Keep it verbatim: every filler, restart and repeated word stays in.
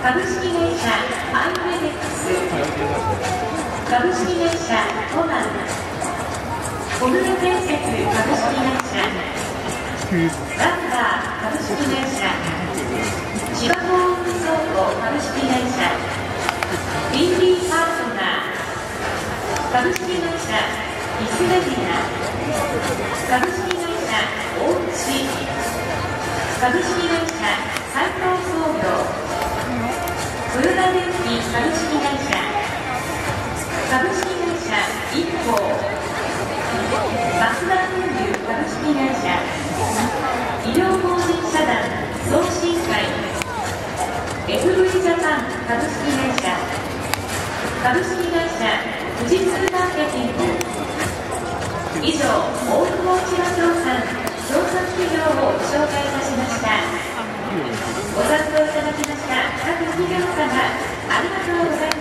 株式会社アイメデックス、株式会社トマン、小室建設株式会社、ランバー株式会社、千葉幸運倉庫株式会社、ウィンディーパートナー株式会社イスラジナ、株式会社大内、株式会社斉藤総業、豊田電機株式会社、株式会社一宝、増田運輸株式会社、医療法人社団送信会、エフブイ ジャパン株式会社、株式会社富士通マーケティング。以上、大久保千葉町さん調査企業を紹介いたしました。ご参考いただきました各企業様、ありがとうございました。